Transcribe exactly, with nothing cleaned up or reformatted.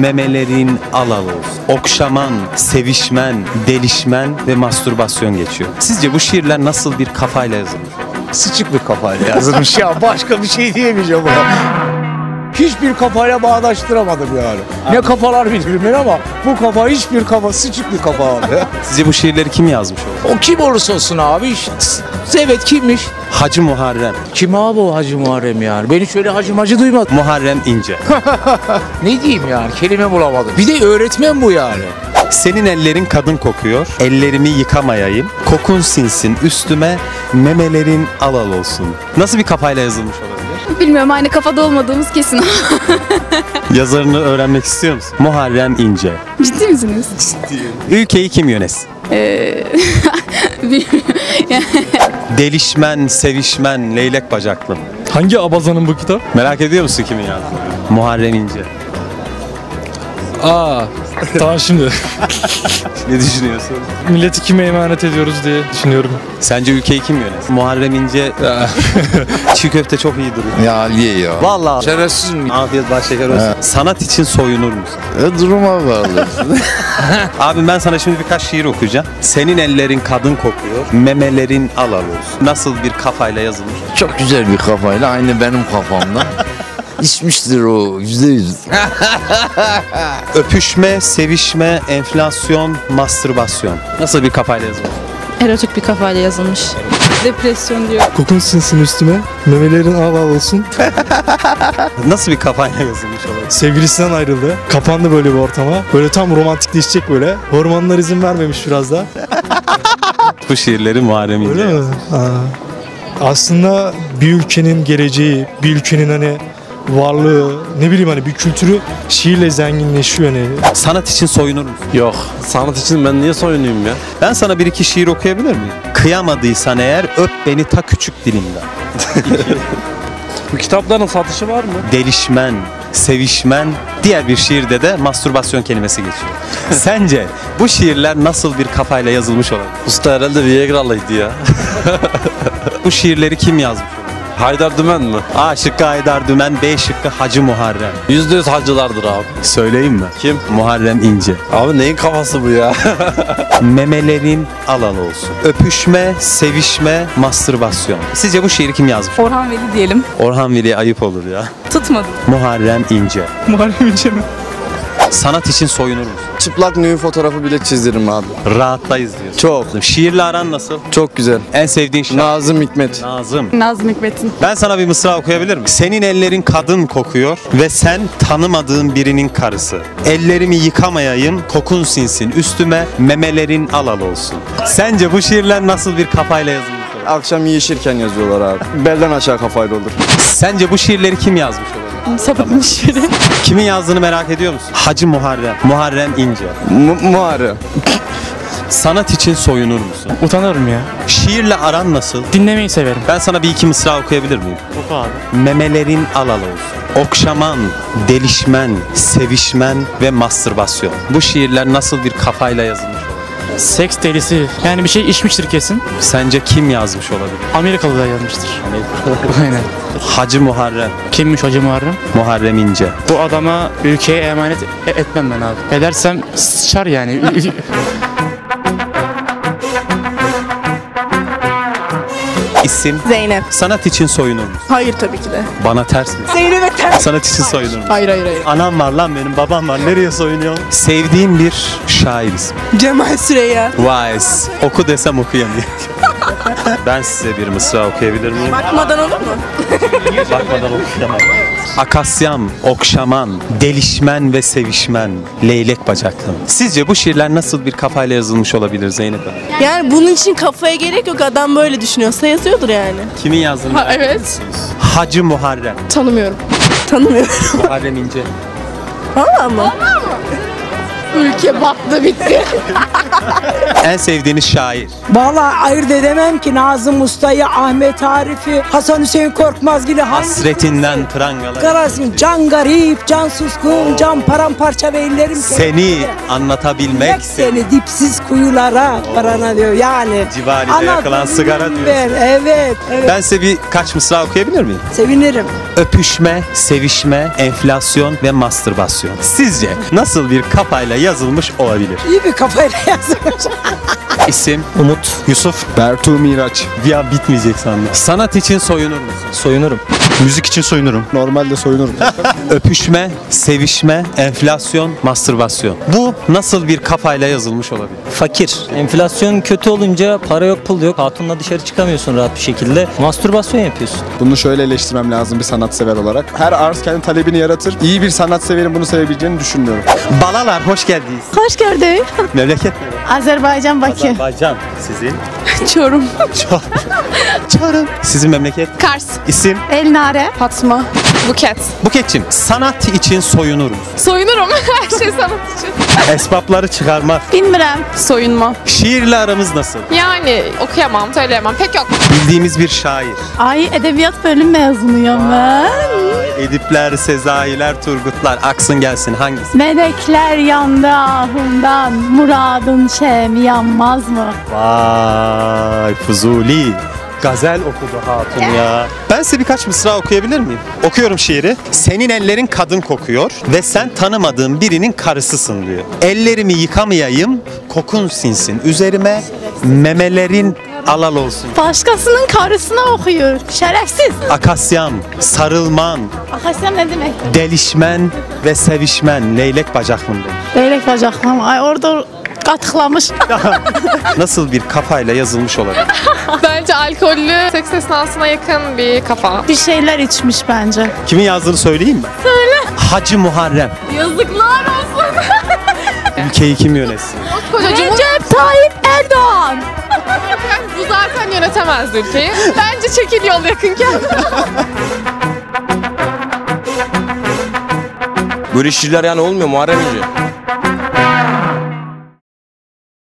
memelerin al al olsun. Okşaman, sevişmen, delişmen ve mastürbasyon geçiyor. Sizce bu şiirler nasıl bir kafayla yazılmış? Sıçık bir kafayla yazılmış ya. Başka bir şey diyemeyeceğim buna. Hiçbir kafayla bağdaştıramadım yani. Ne kafalar bilirim ben ama bu kafa hiçbir kafa, sıçık bir kafa abi. Sizce bu şiirleri kim yazmış olur? O kim olursa olsun abi işte. Evet kimmiş? Hacı Muharrem. Kim abi o Hacı Muharrem yani? Ben hiç öyle hacı macı duymadım. Muharrem İnce. Ne diyeyim yani, kelime bulamadım. Bir de öğretmen bu yani. Senin ellerin kadın kokuyor, ellerimi yıkamayayım, kokun sinsin üstüme, memelerin al al olsun. Nasıl bir kafayla yazılmış olabilir? Bilmiyorum, aynı kafada olmadığımız kesin. Yazarını öğrenmek istiyor musun? Muharrem İnce. Ciddi misiniz? Ciddiyim. Ülkeyi kim yönetsin? Ee, Delişmen, sevişmen, leylek bacaklım. Hangi abazanın bu kitap? Merak ediyor musun kimin yazdığını? Muharrem İnce. Aa, tamam şimdi. Ne düşünüyorsun? Milleti kime emanet ediyoruz diye düşünüyorum. Sence ülkeyi kim yönetsin? Muharrem İnce çiğ köfte çok iyi duruyor. Ya niye ya? Vallahi. Şerefsiz mi? Afiyet baş şeker olsun. Sanat için soyunur musun? E, duruma bağlı. Abi ben sana şimdi birkaç şiir okuyacağım. Senin ellerin kadın kokuyor, memelerin al al olsun. Nasıl bir kafayla yazılmış? Çok güzel bir kafayla, aynı benim kafamda. İçmiştir o, yüzde yüz. Öpüşme, sevişme, enflasyon, mastürbasyon. Nasıl bir kafayla yazılmış? Erotik bir kafayla yazılmış. Depresyon diyor. Kokun sinsin üstüme, memelerin al al olsun. Nasıl bir kafayla yazılmış olabilir? Sevgilisinden ayrıldı. Kapandı böyle bir ortama. Böyle tam romantikleşecek böyle. Hormonlar izin vermemiş biraz da. Bu şiirleri Muharrem İnce Öyle mi? yazmış. Aa. Aslında bir ülkenin geleceği, bir ülkenin hani varlığı, ne bileyim hani bir kültürü şiirle zenginleşiyor hani. Sanat için soyunur musun? Yok. Sanat için ben niye soyunuyum ya? Ben sana bir iki şiir okuyabilir miyim? Kıyamadıysan eğer öp beni ta küçük dilimden. Bu kitapların satışı var mı? Delişmen, sevişmen, diğer bir şiirde de mastürbasyon kelimesi geçiyor. Sence bu şiirler nasıl bir kafayla yazılmış olabilir? Usta herhalde Viagra'lıydı ya. Bu şiirleri kim yazmış olabilir? Haydar Dümen mi? A şıkkı Haydar Dümen, B şıkkı Hacı Muharrem. Yüzde yüz hacılardır abi. Söyleyeyim mi? Kim? Muharrem İnce. Abi neyin kafası bu ya? Memelerin al al olsun. Öpüşme, sevişme, mastürbasyon. Sizce bu şiiri kim yazmış? Orhan Veli diyelim. Orhan Veli'ye ayıp olur ya. Tutmadı. Muharrem İnce. Muharrem İnce mi? Sanat için soyunur musun? Çıplak nüyü fotoğrafı bile çizdiririm abi. Rahattayız diyorsun. Çok. Şiirle aran nasıl? Çok güzel. En sevdiğin şarkı? Nazım Hikmet. Nazım. Nazım Hikmet'in. Ben sana bir mısra okuyabilir miyim? Senin ellerin kadın kokuyor ve sen tanımadığın birinin karısı. Ellerimi yıkamayayım, kokun sinsin üstüme, memelerin al al olsun. Sence bu şiirler nasıl bir kafayla yazılmış olur? Akşam yiyişirken yazıyorlar abi. Belden aşağı kafayla olur. Sence bu şiirleri kim yazmış olabilir? Sapıtmış biri. Kimin yazdığını merak ediyor musun? Hacı Muharrem. Muharrem İnce. Mu- Muharrem. Sanat için soyunur musun? Utanırım ya. Şiirle aran nasıl? Dinlemeyi severim. Ben sana bir iki mısra okuyabilir miyim? Oku abi. Memelerin al al olsun. Okşaman, delişmen, sevişmen ve mastürbasyon. Bu şiirler nasıl bir kafayla yazılmış olabilir? Seks delisi. Yani bir şey içmiştir kesin. Sence kim yazmış olabilir? Amerikalı da yazmıştır. Aynen. Hacı Muharrem. Kimmiş Hacı Muharrem? Muharrem İnce. Bu adama ülkeye emanet e- etmem ben abi. Edersem sıçar yani. İsim? Zeynep. Sanat için soyunur musun? Hayır tabii ki de. Bana ters mi? Zeynep'e ters. Sanat için soyunur musun? Hayır hayır hayır. Anam var lan benim, babam var. Nereye soyunuyorsun? Sevdiğim bir şair ismi. Cemal Süreyya. Vay, oku desem okuyamayacağım. Ben size bir mısra okuyabilir miyim? Bakmadan olur mu? Bakmadan okuyamam. Akasyam, okşaman, delişmen ve sevişmen, leylek bacaklım. Sizce bu şiirler nasıl bir kafayla yazılmış olabilir Zeynep Hanım? Yani bunun için kafaya gerek yok. Adam böyle düşünüyorsa yazıyordur yani. Kimin yazdığını Ha, merak evet. ediyorsunuz? Hacı Muharrem. Tanımıyorum. Tanımıyorum. Muharrem İnce. Valla mı? Ülke battı bitti. En sevdiğiniz şair? Vallahi ayırt edemem ki Nazım Usta'yı, Ahmet Arif'i, Hasan Hüseyin Korkmaz gibi Hasretinden prangalar. Karasın, can garip, can suskun, can paramparça ve ellerim Seni anlatabilmek Tek seni dipsiz kuyulara varana diyor yani. Civaride yakılan sigara diyorsun. Ben, evet, evet. Ben size bir kaç mısra okuyabilir miyim? Sevinirim. Öpüşme, sevişme, enflasyon ve mastürbasyon. Sizce nasıl bir kafayla yazılmış olabilir? İyi bir kafayla yazılmış. İsim, Umut. Yusuf. Bertu Miraç. Ya bitmeyecek sandım. Sanat için soyunur musun? Soyunurum. Müzik için soyunurum. Normalde soyunurum. Öpüşme, sevişme, enflasyon, mastürbasyon. Bu nasıl bir kafayla yazılmış olabilir? Fakir. Enflasyon kötü olunca para yok pul yok. Hatunla dışarı çıkamıyorsun rahat bir şekilde. Mastürbasyon yapıyorsun. Bunu şöyle eleştirmem lazım bir sanatsever olarak. Her arz kendi talebini yaratır. İyi bir sanatseverin bunu sevebileceğini düşünmüyorum. Balalar hoş geldiniz. Hoş geldin. Memleket nere? Azerbaycan Bakü. Azerbaycan. Sizin? Çorum. Çorum. Sizin memleket? Kars. İsim? Elnare. Fatma. Buket. Buketçim, sanat için soyunur musun? Soyunurum. Her şey sanat için. Esbapları çıkarmak. Bilmirəm. Soyunma. Şiirle aramız nasıl? Yani okuyamam, söyleyemem. Pek yok. Bildiğimiz bir şair. Ay edebiyat bölüm mezunuyum ben. Edipler, Sezailer, Turgutlar. Aksın gelsin hangisi? Melekler yandı ahından, muradın şemi yanmaz mı? Vay Fuzuli. Gazel okudu hatun ya. Ben size birkaç mısra okuyabilir miyim? Okuyorum şiiri. Senin ellerin kadın kokuyor ve sen tanımadığın birinin karısısın diyor. Ellerimi yıkamayayım, kokun sinsin üzerime, memelerin alal olsun. Başkasının karısına okuyor. Şerefsiz. Akasyam, sarılman, Akasem ne demek? delişmen ve sevişmen, leylek bacaklım demiş. Leylek bacaklam. Ay orada katıklamış. Nasıl bir kafayla yazılmış olabilir? Bence alkollü seks esnasına yakın bir kafa. Bir şeyler içmiş bence. Kimin yazdığını söyleyeyim mi? Söyle. Hacı Muharrem. Yazıklar olsun. Ülkeyi kim yönetsin? Recep Tayyip Erdoğan. Bu zaten yönetemezdi ülkeyi. Bence çekil yol yakınken. Böyle şiirler yani olmuyor Muharrem İnce.